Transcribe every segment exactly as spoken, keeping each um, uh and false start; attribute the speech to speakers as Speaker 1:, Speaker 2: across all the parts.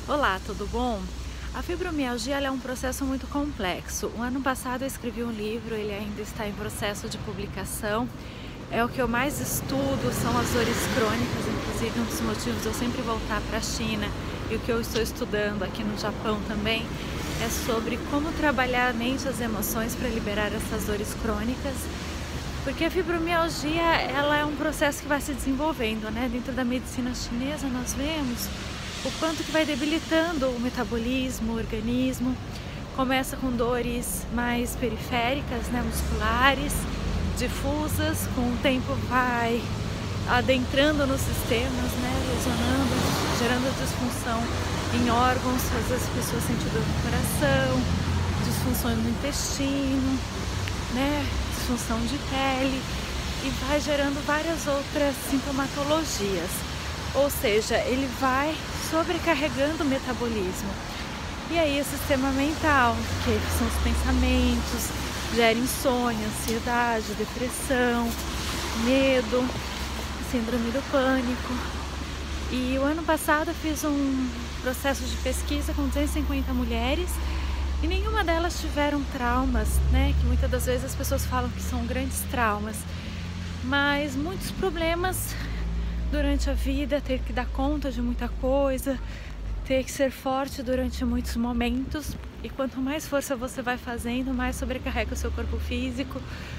Speaker 1: Olá, tudo bom? A fibromialgia ela é um processo muito complexo. O ano passado eu escrevi um livro, ele ainda está em processo de publicação. É o que eu mais estudo, são as dores crônicas, inclusive um dos motivos de eu sempre voltar para a China e o que eu estou estudando aqui no Japão também é sobre como trabalhar a mente e as emoções para liberar essas dores crônicas. Porque a fibromialgia ela é um processo que vai se desenvolvendo, né? Dentro da medicina chinesa nós vemos o quanto que vai debilitando o metabolismo, o organismo. Começa com dores mais periféricas, né, musculares, difusas, com o tempo vai adentrando nos sistemas, né, lesionando, gerando disfunção em órgãos, às vezes a pessoa sente dor no coração, disfunção no intestino, né, disfunção de pele e vai gerando várias outras sintomatologias. Ou seja, ele vai sobrecarregando o metabolismo. E aí o sistema mental, que são os pensamentos, gera insônia, ansiedade, depressão, medo, síndrome do pânico. E o ano passado eu fiz um processo de pesquisa com duzentas e cinquenta mulheres e nenhuma delas tiveram traumas, né? Que muitas das vezes as pessoas falam que são grandes traumas, mas muitos problemas durante a vida, ter que dar conta de muita coisa, ter que ser forte durante muitos momentos. E quanto mais força você vai fazendo, mais sobrecarrega o seu corpo físico,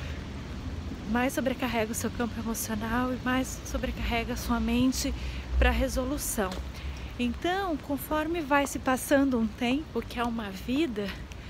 Speaker 1: mais sobrecarrega o seu campo emocional e mais sobrecarrega a sua mente para resolução. Então, conforme vai se passando um tempo, que é uma vida,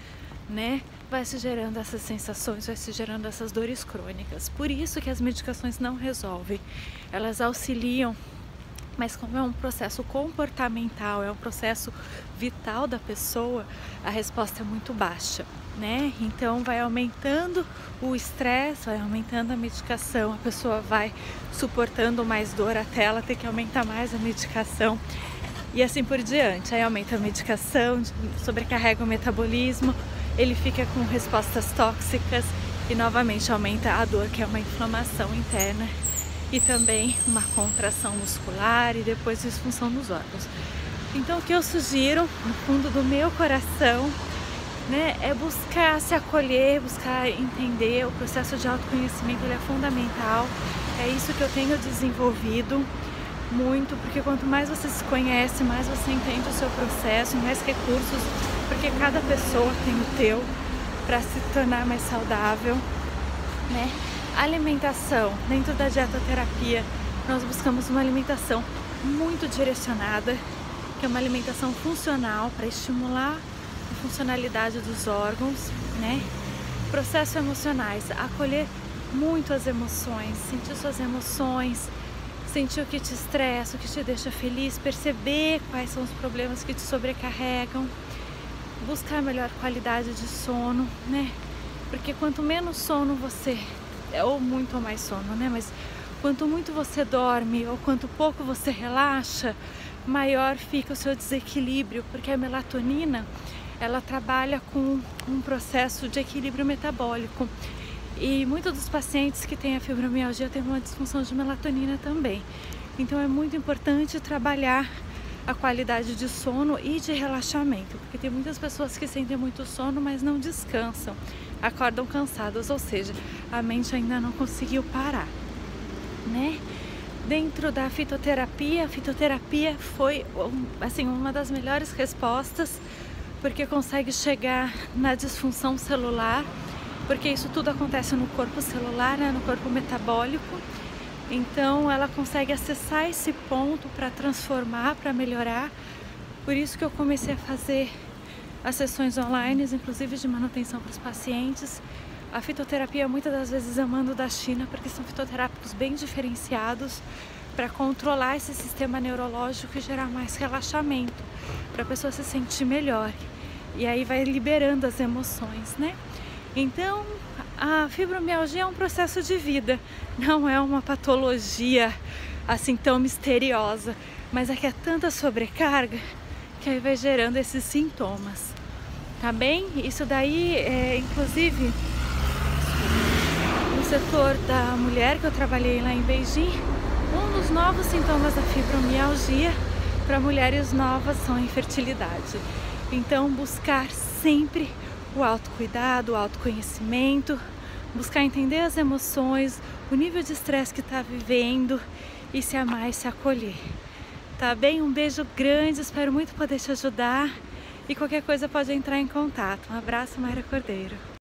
Speaker 1: né, vai se gerando essas sensações, vai se gerando essas dores crônicas. Por isso que as medicações não resolvem, elas auxiliam, mas como é um processo comportamental, é um processo vital da pessoa, a resposta é muito baixa, né? Então vai aumentando o estresse, vai aumentando a medicação, a pessoa vai suportando mais dor até ela ter que aumentar mais a medicação e assim por diante. Aí aumenta a medicação, sobrecarrega o metabolismo, ele fica com respostas tóxicas e novamente aumenta a dor, que é uma inflamação interna e também uma contração muscular e depois disfunção dos órgãos. Então o que eu sugiro, no fundo do meu coração, né, é buscar se acolher, buscar entender. O processo de autoconhecimento ele é fundamental, é isso que eu tenho desenvolvido muito, porque quanto mais você se conhece, mais você entende o seu processo e mais recursos, porque cada pessoa tem o teu para se tornar mais saudável, né? Alimentação, dentro da dietoterapia, nós buscamos uma alimentação muito direcionada, que é uma alimentação funcional para estimular a funcionalidade dos órgãos, né? Processos emocionais, acolher muito as emoções, sentir suas emoções, sentir o que te estressa, o que te deixa feliz, perceber quais são os problemas que te sobrecarregam, buscar melhor qualidade de sono, né? Porque quanto menos sono você, ou muito ou mais sono, né? Mas quanto muito você dorme ou quanto pouco você relaxa, maior fica o seu desequilíbrio, porque a melatonina, ela trabalha com um processo de equilíbrio metabólico. E muitos dos pacientes que têm a fibromialgia têm uma disfunção de melatonina também. Então é muito importante trabalhar a qualidade de sono e de relaxamento, porque tem muitas pessoas que sentem muito sono, mas não descansam, acordam cansadas, ou seja, a mente ainda não conseguiu parar, né? Dentro da fitoterapia, a fitoterapia foi assim, uma das melhores respostas, porque consegue chegar na disfunção celular, porque isso tudo acontece no corpo celular, né, no corpo metabólico. Então ela consegue acessar esse ponto para transformar, para melhorar. Por isso que eu comecei a fazer as sessões online, inclusive de manutenção para os pacientes. A fitoterapia muitas das vezes eu mando da China, porque são fitoterápicos bem diferenciados para controlar esse sistema neurológico e gerar mais relaxamento, para a pessoa se sentir melhor. E aí vai liberando as emoções, né? Então, a fibromialgia é um processo de vida, não é uma patologia assim tão misteriosa, mas é que é tanta sobrecarga que aí vai gerando esses sintomas, tá bem? Isso daí, é, inclusive, no setor da mulher que eu trabalhei lá em Beijing, um dos novos sintomas da fibromialgia para mulheres novas são a infertilidade. Então, buscar sempre o autocuidado, o autoconhecimento, buscar entender as emoções, o nível de estresse que está vivendo e se amar e se acolher. Tá bem? Um beijo grande, espero muito poder te ajudar e qualquer coisa pode entrar em contato. Um abraço, Mayra Cordeiro.